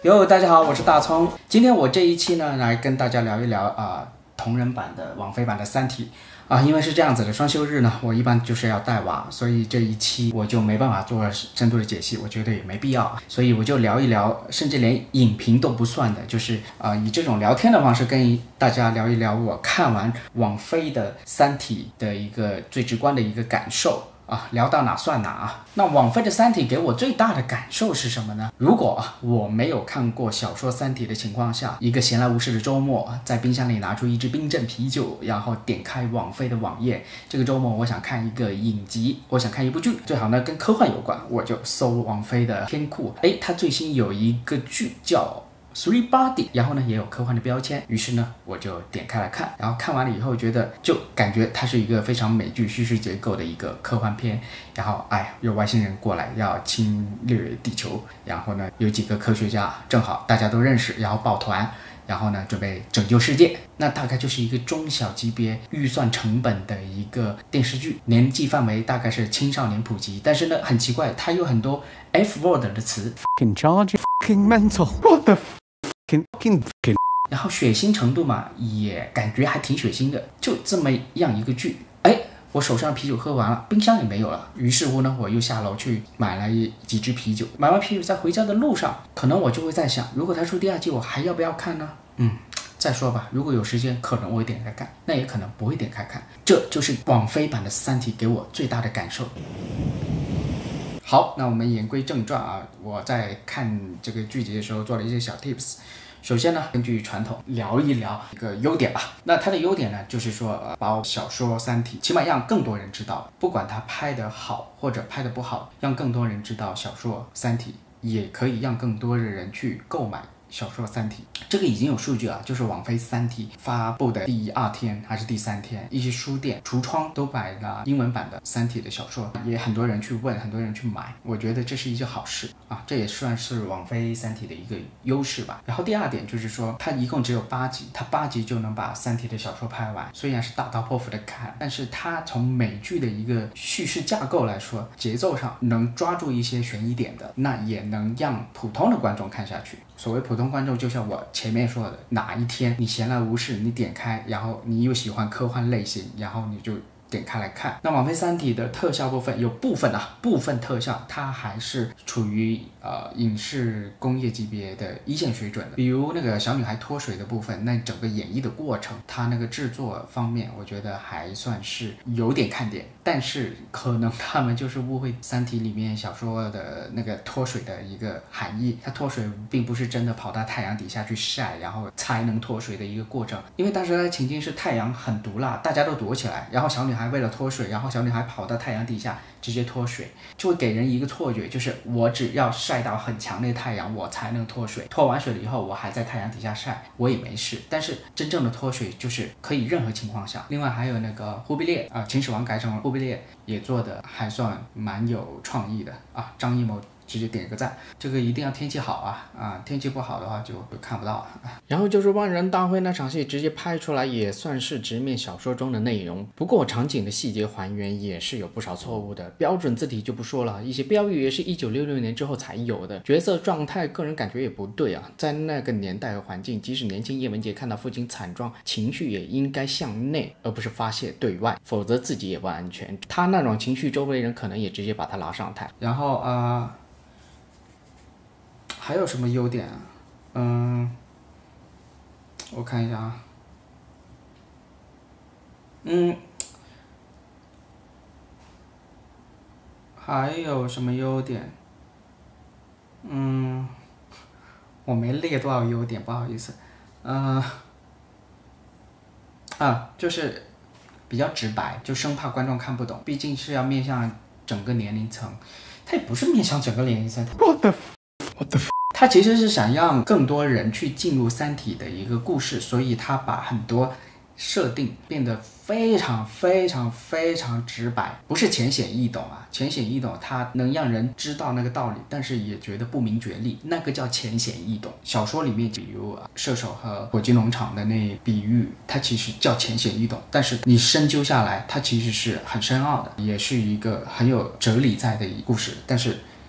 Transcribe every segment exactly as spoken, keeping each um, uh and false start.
哟，大家好，我是大葱。今天我这一期呢，来跟大家聊一聊啊、呃，同人版的网飞版的《三体》啊，因为是这样子的，双休日呢，我一般就是要带娃，所以这一期我就没办法做深度的解析，我觉得也没必要，所以我就聊一聊，甚至连影评都不算的，就是啊、呃，以这种聊天的方式跟大家聊一聊我看完网飞的《三体》的一个最直观的一个感受。啊，聊到哪算哪啊！那网飞的《三体》给我最大的感受是什么呢？如果我没有看过小说《三体》的情况下，一个闲来无事的周末，在冰箱里拿出一支冰镇啤酒，然后点开网飞的网页，这个周末我想看一个影集，我想看一部剧，最好呢跟科幻有关，我就搜网飞的片库，诶，它最新有一个剧叫Three Body， 然后呢也有科幻的标签，于是呢我就点开来看，然后看完了以后觉得就感觉它是一个非常美剧叙事结构的一个科幻片，然后哎有外星人过来要侵略地球，然后呢有几个科学家正好大家都认识，然后抱团，然后呢准备拯救世界，那大概就是一个中小级别预算成本的一个电视剧，年纪范围大概是青少年普及，但是呢很奇怪，它有很多 F word 的词 fucking charge fucking mental what the fucking fucking fucking， 然后血腥程度嘛也感觉还挺血腥的，就这么样一个剧，哎，我手上的啤酒喝完了，冰箱也没有了，于是乎呢我又下楼去买了几支啤酒，买完啤酒在回家的路上，可能我就会在想，如果他出第二季我还要不要看呢？嗯，再说吧，如果有时间可能我会点开看，那也可能不会点开看，这就是网飞版的《三体》给我最大的感受。好，那我们言归正传啊，我在看这个剧集的时候做了一些小 tips。首先呢，根据传统聊一聊一个优点吧。那它的优点呢，就是说、呃、把小说《三体》起码让更多人知道，不管它拍得好或者拍得不好，让更多人知道小说《三体》，也可以让更多的人去购买小说《三体》。这个已经有数据啊，就是网飞《三体》发布的第二天还是第三天，一些书店橱窗都摆了英文版的《三体》的小说，也很多人去问，很多人去买，我觉得这是一件好事啊，这也算是网飞《三体》的一个优势吧。然后第二点就是说，它一共只有八集，它八集就能把《三体》的小说拍完，虽然是大刀阔斧的看，但是它从美剧的一个叙事架构来说，节奏上能抓住一些悬疑点的，那也能让普通的观众看下去。所谓普通观众，就像我前面说的，哪一天你闲来无事，你点开，然后你又喜欢科幻类型，然后你就点开来看。那网飞《三体》的特效部分有部分啊，部分特效它还是处于呃影视工业级别的一线水准的，比如那个小女孩脱水的部分，那整个演绎的过程，它那个制作方面，我觉得还算是有点看点。但是可能他们就是误会《三体》里面小说的那个脱水的一个含义，它脱水并不是真的跑到太阳底下去晒，然后才能脱水的一个过程。因为当时的情境是太阳很毒辣，大家都躲起来，然后小女孩为了脱水，然后小女孩跑到太阳底下直接脱水，就会给人一个错觉，就是我只要晒到很强烈的太阳我才能脱水，脱完水了以后我还在太阳底下晒我也没事。但是真正的脱水就是可以任何情况下。另外还有那个忽必烈啊，秦始皇改成忽必烈也做的还算蛮有创意的啊，张艺谋直接点个赞，这个一定要天气好啊啊，天气不好的话就看不到了。然后就是万人大会那场戏直接拍出来，也算是直面小说中的内容，不过场景的细节还原也是有不少错误的，标准字体就不说了，一些标语也是一九六六年之后才有的，角色状态个人感觉也不对啊，在那个年代和环境，即使年轻叶文洁看到父亲惨状，情绪也应该向内而不是发泄对外，否则自己也不安全，他那种情绪周围人可能也直接把他拉上台。然后呃还有什么优点啊？嗯，我看一下啊。嗯，还有什么优点？嗯，我没列多少优点，不好意思。嗯、呃，啊，就是比较直白，就生怕观众看不懂，毕竟是要面向整个年龄层，它也不是面向整个年龄层。 what the what the， 他其实是想让更多人去进入三体的一个故事，所以他把很多设定变得非常非常非常直白，不是浅显易懂啊，浅显易懂它能让人知道那个道理，但是也觉得不明觉厉，那个叫浅显易懂。小说里面比如射手和火鸡农场的那比喻，它其实叫浅显易懂，但是你深究下来它其实是很深奥的，也是一个很有哲理在的一故事，但是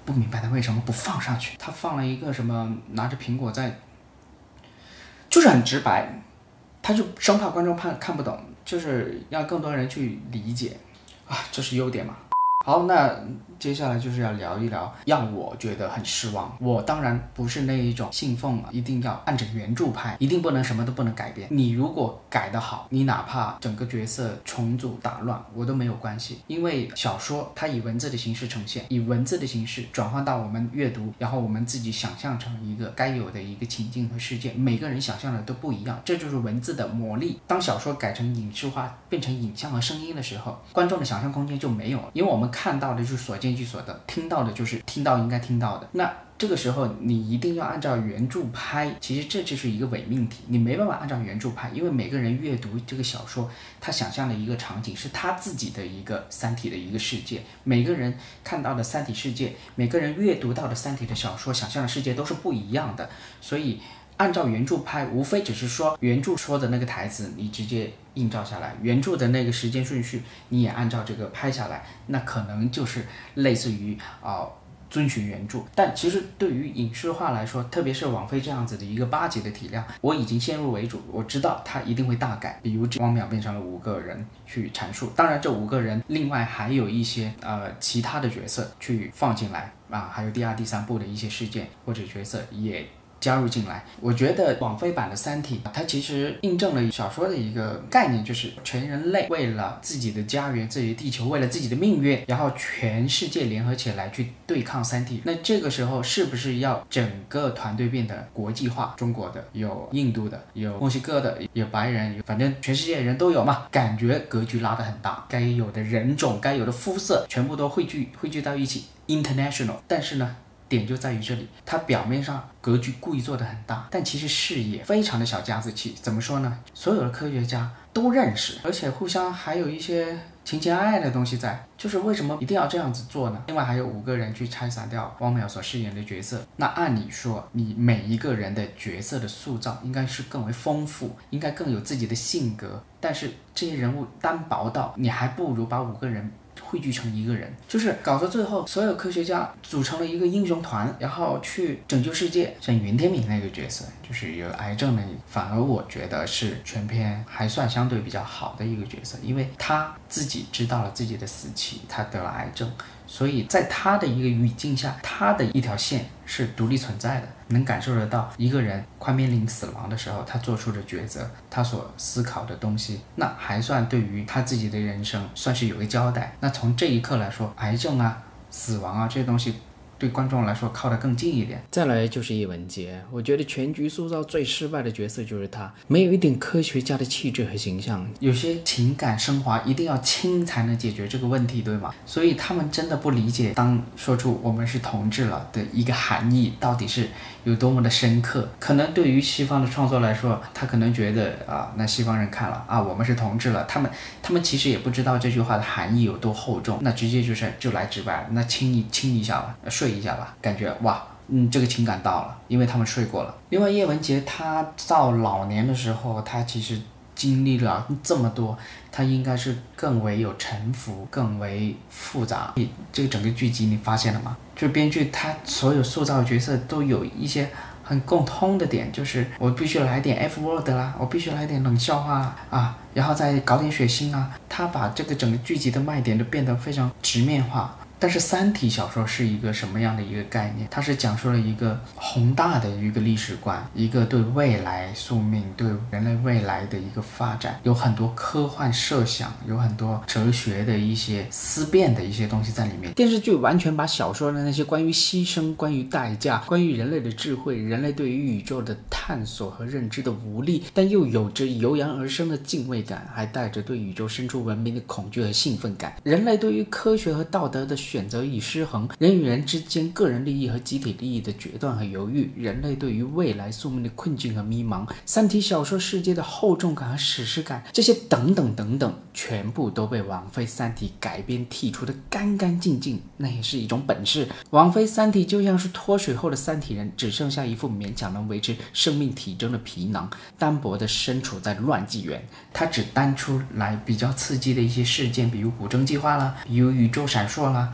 不明白他为什么不放上去。他放了一个什么拿着苹果在，就是很直白，他就生怕观众看看不懂，就是让更多人去理解啊，这是优点嘛。好，那接下来就是要聊一聊让我觉得很失望。我当然不是那一种信奉一定要按着原著拍，一定不能什么都不能改变。你如果改得好，你哪怕整个角色重组打乱，我都没有关系。因为小说它以文字的形式呈现，以文字的形式转换到我们阅读，然后我们自己想象成一个该有的一个情境和事件，每个人想象的都不一样，这就是文字的魔力。当小说改成影视化，变成影像和声音的时候，观众的想象空间就没有了，因为我们看到的就是所见即所得，听到的就是听到应该听到的。那这个时候你一定要按照原著拍，其实这就是一个伪命题，你没办法按照原著拍，因为每个人阅读这个小说，他想象的一个场景是他自己的一个三体的一个世界，每个人看到的三体世界，每个人阅读到的三体的小说想象的世界都是不一样的，所以按照原著拍，无非只是说原著说的那个台词你直接映照下来，原著的那个时间顺序你也按照这个拍下来，那可能就是类似于啊、呃、遵循原著。但其实对于影视化来说，特别是网飞这样子的一个八集的体量，我已经先入为主，我知道它一定会大改，比如汪淼变成了五个人去阐述，当然这五个人另外还有一些呃其他的角色去放进来啊，还有第二第三部的一些事件或者角色也加入进来。我觉得网飞版的三体它其实印证了小说的一个概念，就是全人类为了自己的家园，自己的地球，为了自己的命运，然后全世界联合起来去对抗三体。那这个时候是不是要整个团队变得国际化，中国的有，印度的有，墨西哥的有，白人有，反正全世界人都有嘛，感觉格局拉得很大，该有的人种该有的肤色全部都汇聚汇聚到一起 international。 但是呢点就在于这里，它表面上格局故意做得很大，但其实视野非常的小家子气。怎么说呢？所有的科学家都认识，而且互相还有一些情情爱爱的东西在，就是为什么一定要这样子做呢？另外还有五个人去拆散掉汪淼所饰演的角色，那按理说你每一个人的角色的塑造应该是更为丰富，应该更有自己的性格，但是这些人物单薄到你还不如把五个人汇聚成一个人，就是搞到最后所有科学家组成了一个英雄团，然后去拯救世界。像袁天明那个角色就是有癌症的，反而我觉得是全片还算相对比较好的一个角色，因为他自己知道了自己的死期，他得了癌症，所以在他的一个语境下，他的一条线是独立存在的，能感受得到一个人快面临死亡的时候他做出的抉择，他所思考的东西，那还算对于他自己的人生算是有个交代。那从这一刻来说，癌症啊死亡啊这些东西对观众来说靠得更近一点。再来就是叶文洁，我觉得全局塑造最失败的角色就是他，没有一点科学家的气质和形象，有些情感升华一定要亲才能解决这个问题，对吗？所以他们真的不理解当说出我们是同志了的一个含义到底是有多么的深刻。可能对于西方的创作来说，他可能觉得啊，那西方人看了啊，我们是同志了，他们他们其实也不知道这句话的含义有多厚重，那直接就是就来直白，那亲一亲一下吧，睡一下吧，感觉哇，嗯，这个情感到了，因为他们睡过了。另外叶文洁他到老年的时候，他其实经历了这么多，他应该是更为有沉浮，更为复杂。这个整个剧集你发现了吗？就编剧他所有塑造的角色都有一些很共通的点，就是我必须来点 F word 啦，我必须来点冷笑话啦啊，然后再搞点血腥啊。他把这个整个剧集的卖点都变得非常直面化。但是三体小说是一个什么样的一个概念？它是讲述了一个宏大的一个历史观，一个对未来宿命，对人类未来的一个发展，有很多科幻设想，有很多哲学的一些思辨的一些东西在里面。电视剧完全把小说的那些关于牺牲，关于代价，关于人类的智慧，人类对于宇宙的探索和认知的无力，但又有着油然而生的敬畏感，还带着对宇宙深处文明的恐惧和兴奋感。人类对于科学和道德的选择与失衡，人与人之间个人利益和集体利益的决断和犹豫，人类对于未来宿命的困境和迷茫，三体小说世界的厚重感和史诗感，这些等等等等，全部都被网飞三体改编剔除的干干净净，那也是一种本事。网飞三体就像是脱水后的三体人，只剩下一副勉强能维持生命体征的皮囊，单薄的身处在乱纪元。它只单出来比较刺激的一些事件，比如古筝计划啦，比如宇宙闪烁啦，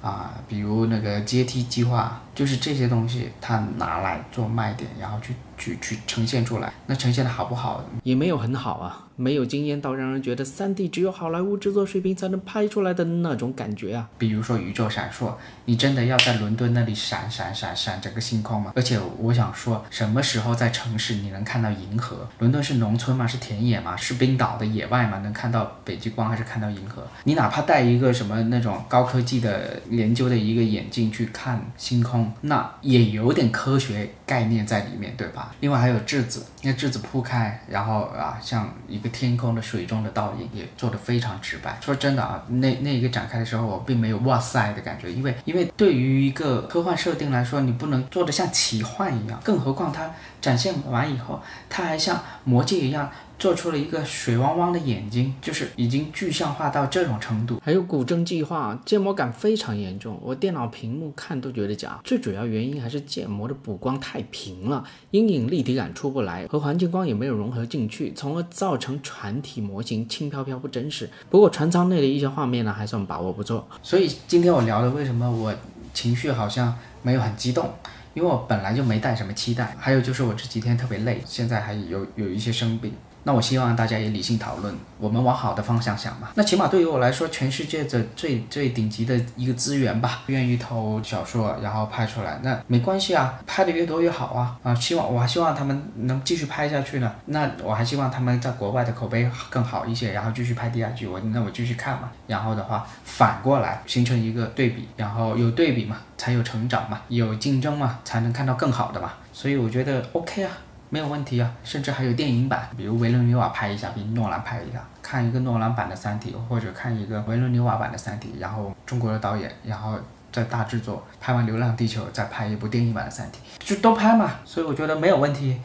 啊，比如那个阶梯计划，就是这些东西它拿来做卖点，然后去去去呈现出来，那呈现的好不好也没有很好啊，没有惊艳到让人觉得 三 D 只有好莱坞制作水平才能拍出来的那种感觉啊。 比如说宇宙闪烁，你真的要在伦敦那里闪闪闪闪整个星空吗？而且我想说，什么时候在城市你能看到银河？伦敦是农村吗？是田野吗？是冰岛的野外吗？能看到北极光还是看到银河？你哪怕带一个什么那种高科技的研究的一个眼镜去看星空，那也有点科学概念在里面，对吧？另外还有质子，那质子铺开，然后啊，像一个天空的水中的倒影，也做得非常直白。说真的啊，那那一个展开的时候，我并没有哇塞的感觉，因为因为对于一个科幻设定来说，你不能做得像奇幻一样，更何况它展现完以后，它还像魔戒一样做出了一个水汪汪的眼睛，就是已经具象化到这种程度。 还有古筝计划，建模感非常严重，我电脑屏幕看都觉得假。最主要原因还是建模的补光太平了，阴影立体感出不来，和环境光也没有融合进去，从而造成船体模型轻飘飘不真实。不过船舱内的一些画面呢，还算把握不错。 所以今天我聊的为什么我情绪好像没有很激动，因为我本来就没带什么期待，还有就是我这几天特别累，现在还有有一些生病。那我希望大家也理性讨论，我们往好的方向想嘛。那起码对于我来说，全世界的最最顶级的一个资源吧，愿意投小说然后拍出来，那没关系啊，拍的越多越好啊啊！希望我还希望他们能继续拍下去呢。那我还希望他们在国外的口碑更好一些，然后继续拍第二季，我那我继续看嘛。然后的话，反过来形成一个对比，然后有对比嘛，才有成长嘛，有竞争嘛，才能看到更好的嘛。所以我觉得 OK 啊。没有问题啊，甚至还有电影版，比如维伦纽瓦拍一下，比诺兰拍一下，看一个诺兰版的三体，或者看一个维伦纽瓦版的三体，然后中国的导演，然后再大制作拍完《流浪地球》，再拍一部电影版的三体，就都拍嘛，所以我觉得没有问题。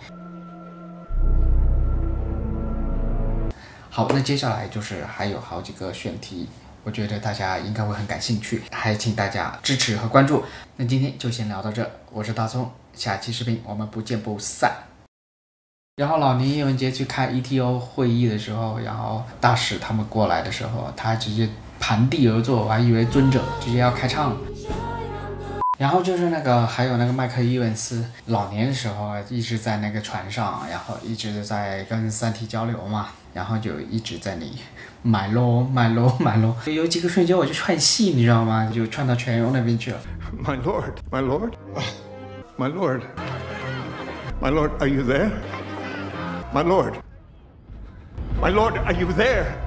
好，那接下来就是还有好几个选题，我觉得大家应该会很感兴趣，还请大家支持和关注。那今天就先聊到这，我是大葱，下期视频我们不见不散。然后老倪叶文洁去开 E T O 会议的时候，然后大使他们过来的时候，他直接盘地而坐，我还以为尊者直接要开唱。然后就是那个还有那个麦克伊文斯，老年的时候一直在那个船上，然后一直在跟三体交流嘛，然后就一直在你买喽买喽买喽，有几个瞬间我就串戏，你知道吗？就串到全游那边去了。 My lord, my lord, my lord, my lord, are you there? My lord, my lord, are you there?